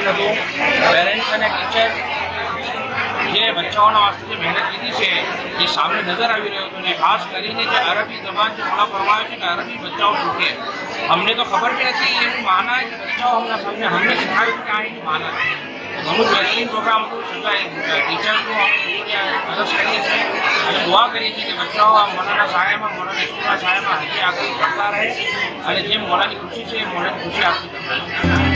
Meeting હતું. Parents અને teacher જે બચ્ચાઓના વાસ્તે જે મહેનત લીધી છે એ સામે નજર આવી રહ્યો હતો. અને ખાસ કરીને જે અરબી જબાન જે મોડા ફરમાયો છે કે અરબી બચ્ચાઓ શીખે. हमने तो खबर भी नहीं थी माना है कि बच्चाओं हमारा सामने हमने सिखाया कि क्या है माना है. बहुत बेहतरीन प्रोग्राम टीचर को मदद करिए છીએ અને દુઆ કરીએ છીએ કે બચ્ચાઓ આ મોલાના સાયામાં મોલાના સ્કૂલના સાયામાં હજી આગળ કરતા રહે અને જેમ મોલાની ખુશી છે મોલાની ખુશી આપતી કરતા.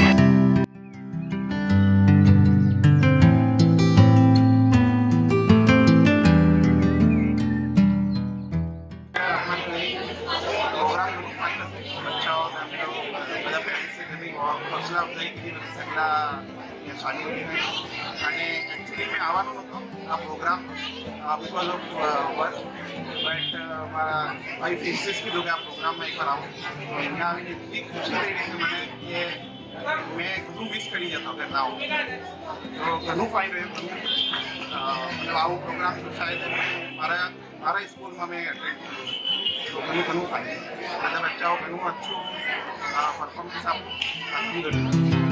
અને એકચ્યુઅલી મેં આવવાનો હતો આ programme because of work but મારા વાઈફ ઇન્સિસ્ટ કીધું કે આ પ્રોગ્રામમાં એકવાર આવું. અહીંયા આવીને એટલી ખુશી થઈ રહી છે મને કે મેં ઘણું મિસ કરી જતો કે ના આવું. તો ઘણું ફાઇન રહ્યું મતલબ આવું પ્રોગ્રામ તો શાયદ મારા સ્કૂલમાં મેં એટેન્ડ કર્યું તો ઘણું ફાઇન. બધા બચ્ચાઓ ઘણું અચ્છું પરફોર્મન્સ આપી ગયું.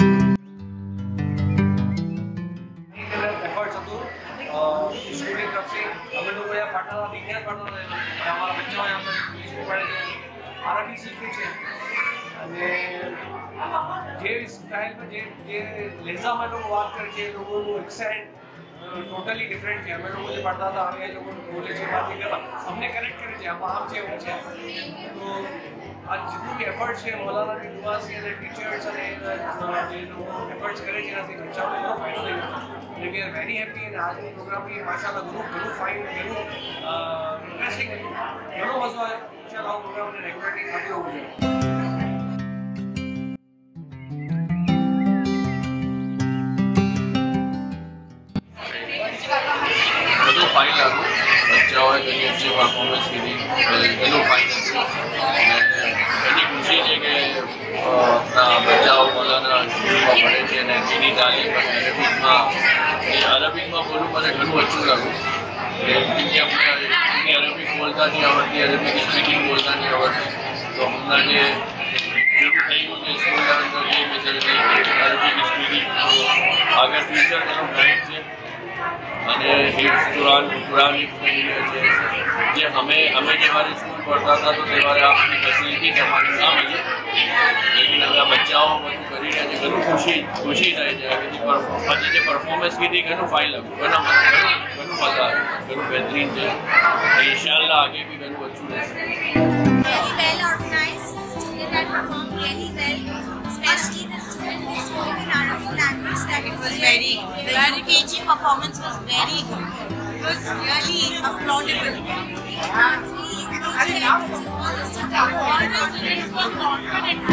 स्कूल की तरफ से हम लोग यहाँ पढ़ना था विज्ञान पढ़ना था हमारा बच्चा यहाँ पर इंग्लिश में पढ़े थे अरबी सीखे છે અને જે સ્ટાઇલ પર જે લહેજા में लोग बात करे છે लोगों को एक्सेंट टोटली डिफरेंट છે. અમે લોકો જે પડતા હતા હવે એ લોકો બોલે છે વાત નહીં કરતા અમને કનેક્ટ કરે છે આમાં આમ છે એવું છે. તો આ જેટલું બી એફર્ટ છે મૌલાનાની દુઆ છે અને ટીચર્સ અને જે લોકો એફર્ટ્સ કરે છે એનાથી બચ્ચાઓને ઘણો ફાયદો થઈ ગયો. We are very happy and આજનો પ્રોગ્રામ એ માશાઅલ્લાહ ઘણું ફાઇન ઘણું ઇન્ટરેસ્ટિંગ હતું. ઘણો મજો આવ્યો. ઇન્શાઅલ્લાહ આ પ્રોગ્રામને રેગ્યુલરલી થતું હોવું જોઈએ. બધું ફાઇન હતું. બચ્ચાઓએ ઘણી अच्छी પરફોર્મન્સ કીધી ઘણું ફાઇન હતું. એની ખુશી છે કે બચ્ચાઓ મૌલાના સ્કૂલમાં પડે છે અને એની તાલીમ અરબિકમાં બોલવું મને ઘણું ઓછું લાગ્યું. અમને અરબિક બોલતા નહીં આવડતી અરબિક સ્પીકિંગ બોલતા નહીં આવડતી. તો હમણાં જે એવું થઈ ગયું છે સ્કૂલ લેવલ પર જે ફેસિલિટી અરબિક સ્પીકિંગ આગળ ફ્યુચર ઘણું બ્રાઇટ છે. અને હિફ્ઝ કુરાની છે જે અમે જ્યારે સ્કૂલ પढ़ता था तो तेवारे आपकी फैसिलिटी के हमारे ना मिली. लेकिन હવે આ બચ્ચાઓ બધું કરી રહ્યા છે ઘણું ખુશી થાય છે. આજે જે પરફોર્મન્સ કીધી ઘણું ફાઇન લાગ્યું ઘણું મજા આવ્યું ઘણું બહેતરીન છે. ઇન્શાઅલ્લાહ આગે બી ઘણું अच्छું રહેશે. Very well organized. Student had performed really well, especially the student who spoke in Arabic language. That it was very KG performance was very good. It was really applaudable. All the students were confident.